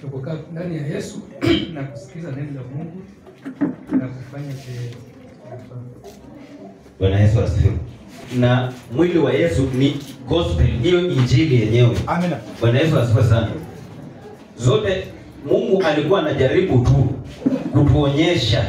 kukaa ndani ya Yesu na kusikiza neno la Mungu na kufanya kile. Bwana Yesu asifiwe. Na mwili wa Yesu ni gospel, hiyo injili yenyewe. Amina. Bwana Yesu asifiwe sana. Zote Mungu alikuwa anajaribu tu kutuonyesha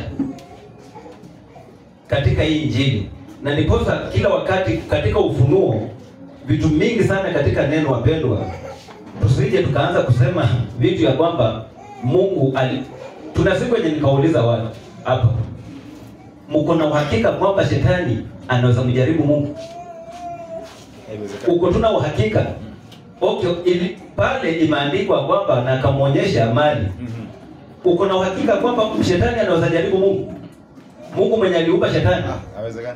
katika hii injili. Na niposa kila wakati katika ufunuo vitu mingi sana katika neno, wapendwa. Tusije tukaanza kusema vitu ya kwamba Mungu tuna siku yenye nikauliza watu hapa, mko na uhakika kwamba shetani anaweza mjaribu Mungu? Uko tuna uhakika? Okay, ili pale imeandikwa kwamba na akamuonyesha mali. Uko na uhakika kwamba shetani anaweza jaribu Mungu? Mungu mwenye aliumba shetani? Haiwezekani.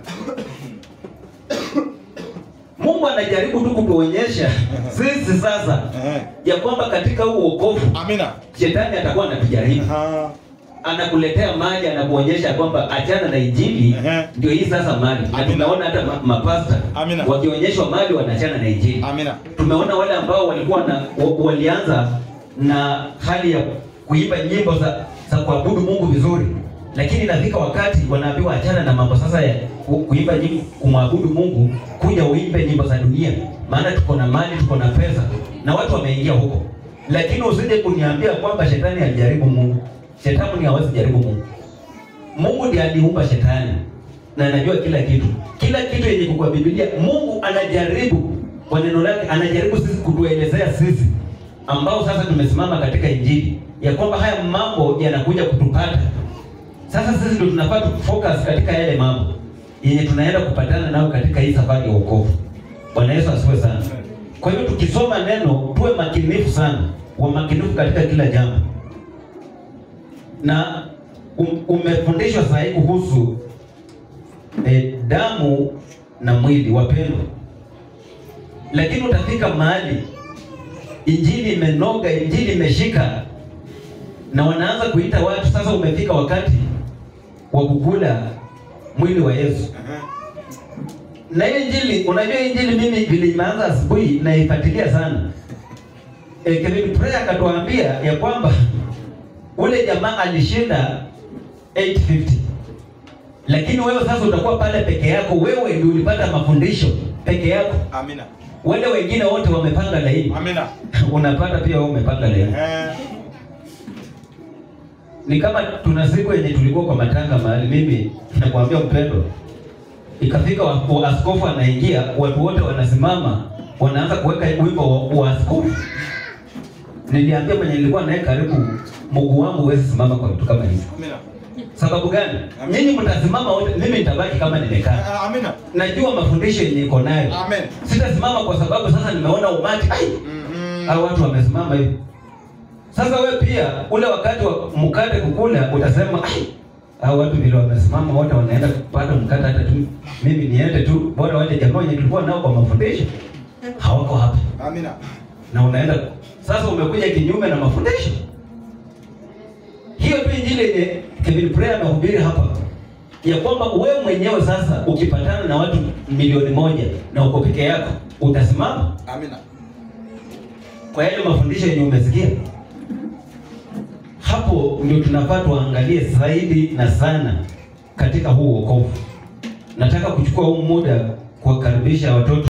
Mungu anajaribu tu kutuonyesha sisi sasa ya kwamba katika huu wokovu, amina, shetani atakuwa anatujaribu. Anakuletea mali, anakuonyesha kwamba achana na injili, ndio hii sasa mali. Na tumeona hata mapasta wakionyeshwa mali wanachana na injili. Amina. Tumeona wale ambao walikuwa walianza na hali ya kuimba nyimbo za kuabudu Mungu vizuri, lakini inafika wakati wanaambiwa achana na mambo sasa ya kuimba nyimbo kumwabudu Mungu, kuja uimbe nyimbo za dunia, maana tuko na mali, tuko na pesa, na watu wameingia huko. Lakini usije kuniambia kwamba shetani alijaribu Mungu. Shetani hawezi jaribu Mungu. Mungu ndiye aliumba shetani na anajua kila kitu. Kila kitu yenye kwa Biblia Mungu anajaribu kwa neno lake, anajaribu sisi kutuelezea sisi ambao sasa tumesimama katika injili ya kwamba haya mambo yanakuja kutupata. Sasa sisi ndio tunafaa focus katika yale mambo yenye tunaenda kupatana nao katika hii safari ya wokovu. Bwana Yesu asifiwe sana. Kwa hiyo tukisoma neno tuwe makinifu sana, wa makinifu katika kila jambo. Na umefundishwa sahihi kuhusu damu na mwili, wapendwa. Lakini utafika mahali injili imenoga, injili imeshika, na wanaanza kuita watu sasa umefika wakati wa kukula mwili wa Yesu. Na hiyo injili, unajua injili mimi vile imeanza asubuhi na ifuatilia sana. Kevin Prayer akatuambia ya kwamba ule jamaa alishinda 850. Lakini wewe sasa utakuwa pale peke yako, wewe ndio ulipata mafundisho peke yako. Amina. Wale wengine wote wamepanga laini. Amina. Unapata pia wewe umepanga laini. Ni kama tuna siku yenye tulikuwa kwa matanga mahali, mimi nakwambia mpendo, ikafika askofu anaingia, watu wote wanasimama, wanaanza kuweka wimbo wa askofu. Niliambia mwenye nilikuwa naye karibu, Mungu wangu huwezi simama kwa vitu kama hivi. Amina. Sababu gani? Nyinyi mtasimama wote, mimi nitabaki kama nimekaa. Amina. Najua mafundisho yenye niko nayo. Amen. Sitasimama kwa sababu sasa nimeona umati. Hao watu wamesimama hivi. Sasa wewe pia ule wakati wa mkate kukula utasema hao watu vile wamesimama wote wanaenda kupata mkate, hata tu mimi niende tu, bora wale jamaa wenye tulikuwa nao kwa mafundisho hawako hapa. Amina. Na unaenda sasa umekuja kinyume na mafundisho. Hiyo tu injili ile Kevin Prayer amehubiri hapa ya kwamba wewe mwenyewe sasa ukipatana na watu 1,000,000 na uko peke yako utasimama. Amina. Kwa yale mafundisho yenye umesikia. Hapo ndio tunafaa tuangalie zaidi na sana katika huu wokovu. Nataka kuchukua huu muda kuwakaribisha watoto